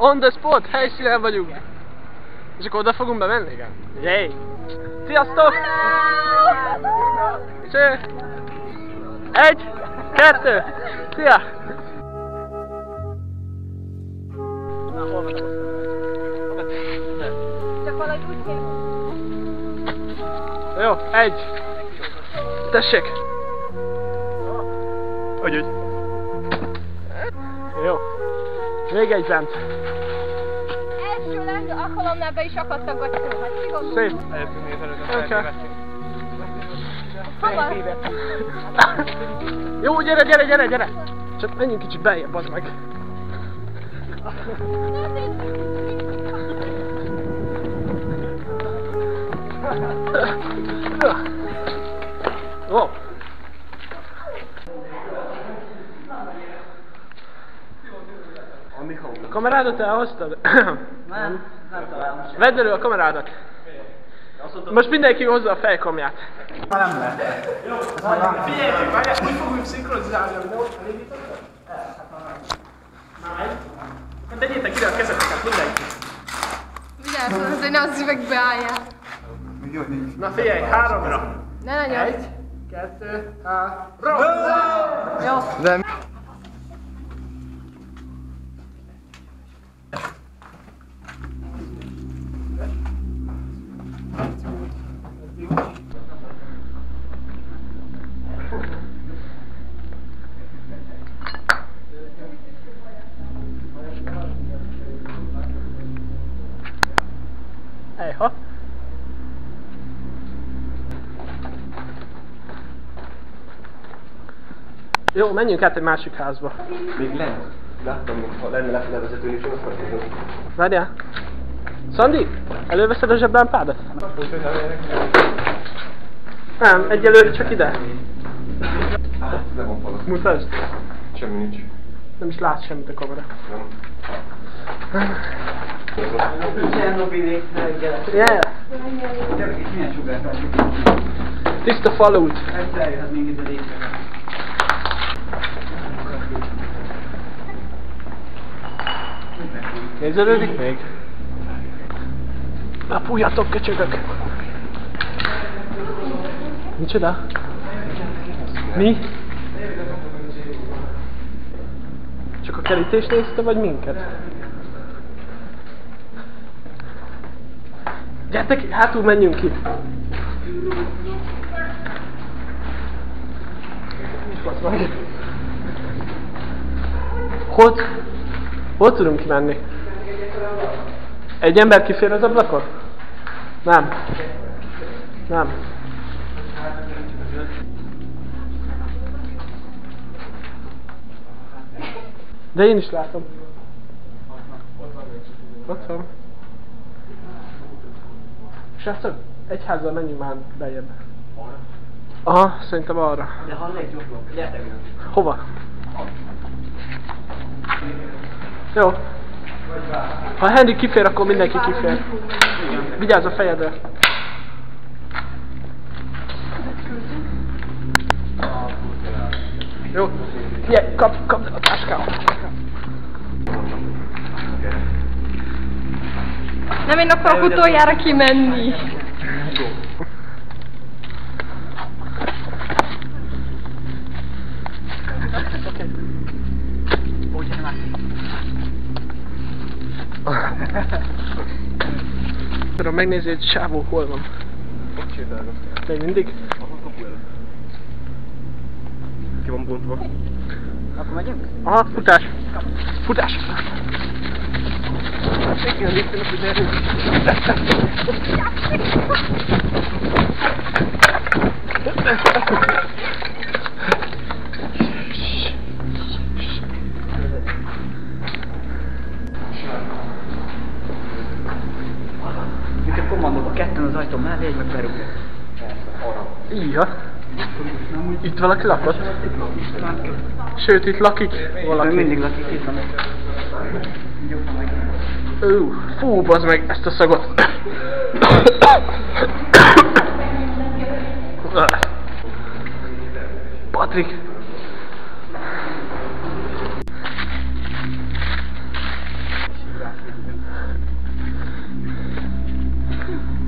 On the spot, helyszínen vagyunk. És akkor oda fogunk bemenni? Igen. Jé! Sziasztok! Cső! 1, 2, szia! Na, hol van? Csak valahogy úgy kell. Jó, 1. Tessék! Úgy. Jó. Még egy bent. Első alkalomnál be is akadtak, vagy hát szigorú. Szép. Okay. Hova? Jó, gyere! Csak menjünk kicsit beljebb, az meg. Ó. A kamerádat elhoztad? Nem találom. Vedd elő a kamerádat. Most mindenki hozza a fejkamját. Már nem lehet. Figyeljetek, várjál, úgy fogjuk szinkronizálni a videót, elindítottad? Már megy? Hát tegyétek ide a kezeteket, mindenki. Vigyázzon, azért ne az üvegbe álljál. Na figyelj, 3-ra. Ne nagyon. 1, 2, 3. Jó. Ejha. Jó, menjünk át egy másik házba. Még lent. Láttam, mintha lenne levezetőn is, ott vagyok. Várjál. Szandi, előveszed a zseblámpádat? Nem, egyelőre csak ide. Le van falat. Mutasd. Semmi nincs. Nem is látsz semmit a kamera. Nem. Csernobilik reggel. Yeah. Gyerek, és milyen sugár van? Tiszta falút. Egyszer eljöhet még ide részre. Nézelődik még? Na, fújjatok, köcsögök! Micsoda? Mi? Csak a kerítést nézte, vagy minket? Gyertek, hátul menjünk ki! Hol tudunk kimenni? Egy ember kifér az ablakon? Nem. Nem. De én is látom. Ott van. Srácok, egy házzal menjünk már beljebb. Aha, szerintem arra. De ha legjobb, gyertek! Hova? Jó. Ha a Henry kifér, akkor mindenki kifér. Vigyázz a fejedre. Jó. Figyelj, kapd a táskámat. Nem én akarok utoljára kimenni. Tudom megnézni, hogy sávó hol van. Ott sétálnak. Még mindig? Ki van bontva. Akkor megyünk? Aha, futás. Futás. Igen, néztél, hogy erős. Mint a kommandóba, ketten az ajtó mellé, egy meg berúgja. Ija. Itt valaki lakott? Sőt, itt lakik valaki. Mindig lakik, itt van. Fú, bazd meg ezt a szagot. Patrik.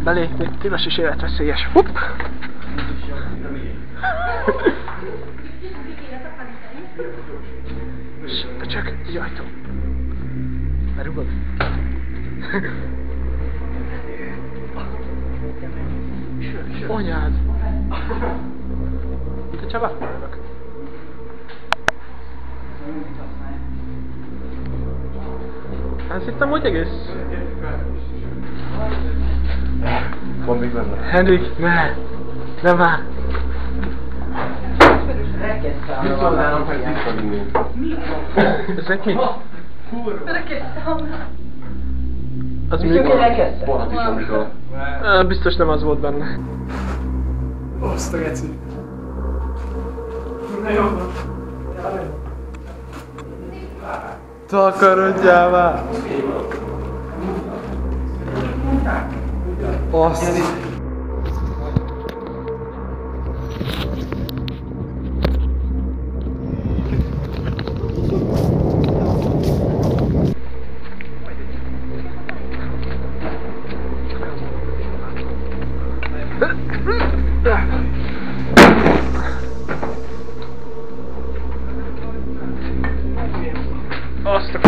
belépni, tilos és életveszélyes. Hopp! Csak egy ajtó. Berugod? Anyád! Itt a Csaba? Azt hittem, hogy egész... Van még benne? Henrik, ne! Nem már! Viszontlátásra, hogy visszavinni. Ezek mi? Az mi? Paradicsomról. Biztos nem az volt benne. Azt a geci. Na jó van. Takarodjál már! Azt! Azt a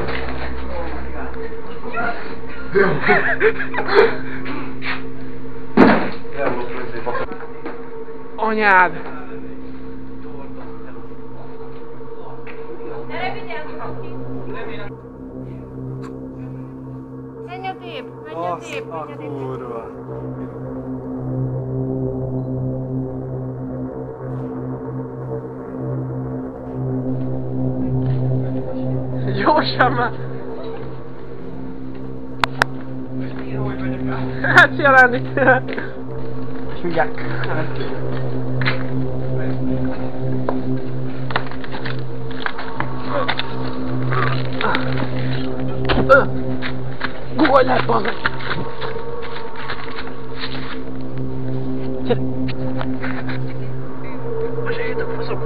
anyád! Gyere, vigyázz ki! Menj odébb, menj odébb, menj odébb! Kurva! Gyorsan már! Hát szia Lándi! Hülyek! Guggolj le, bazd! Gyere! Most jöjjötök, faszom!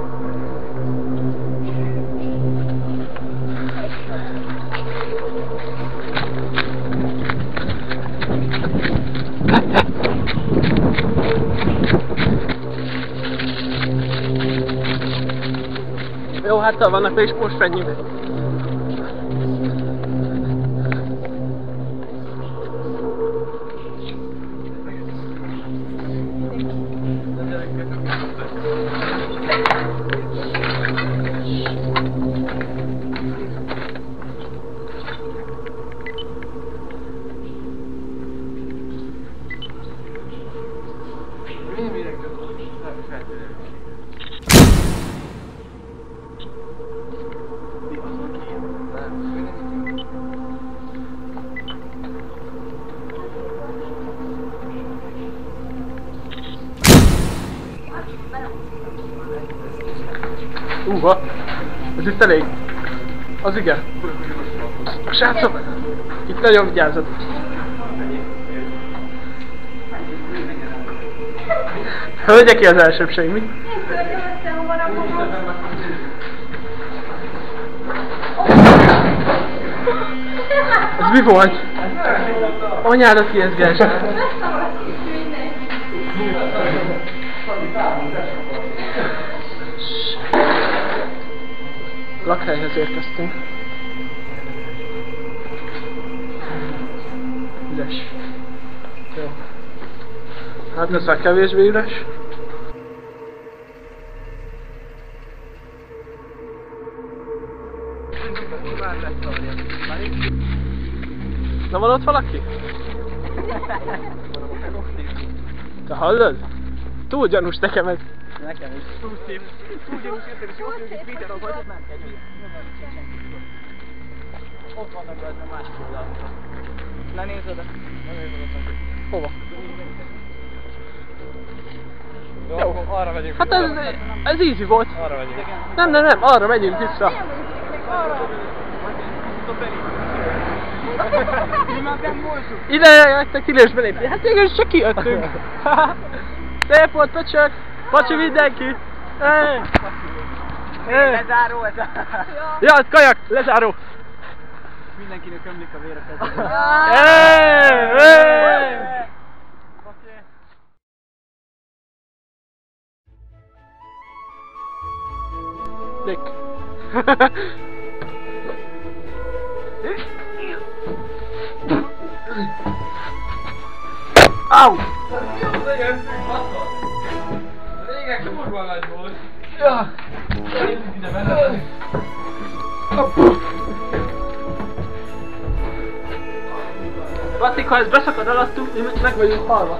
Jó, hát vannak és most menjünk. Ez itt elég. Az igen. Srácok! Itt nagyon vigyázzat. Hölgye ki az elsőbség, mi? Ez mi volt? Anyádat kiezgess! Lakhelyhez érkeztünk. Üres. Jó. Hát ez már kevésbé üres. Na van ott valaki? Te hallod? Túl gyanús nekem ez. Nekem is. Túl szép. Túl gyanús, érted, és ott jöjjük egy videóban, hogy nem kell jöjjön. Ott vannak rajta másik oldalon. Ne nézd oda. Ne nézd oda. Hova? Jó, arra megyünk. Hát ez easy volt. Arra megyünk. Nem, arra megyünk vissza. Ide jöttek ülés belépni. Hát végül csak kijöttünk. Szép volt, pöcsök. Pacsi mindenki. Lezáró ez a... Ja, ez kajak, lezáró. Mindenkinek ömlik a vére Nick. Au! Régen kurva nagy volt. Ja. Nézzük ide bele. Batik, ha ez beszakad alattunk, mi meg vagyunk halva.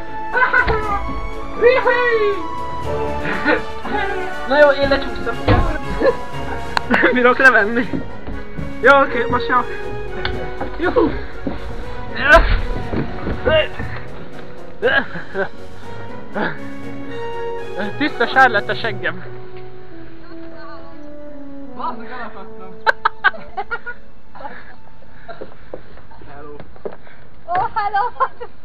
Na jó, én lecsúsztam. Nem bírok levenni. Jó, oké, most jó. Juhu. Tiszta sár lett a seggem. Bazdmeg, elakadtam. Oh, hello!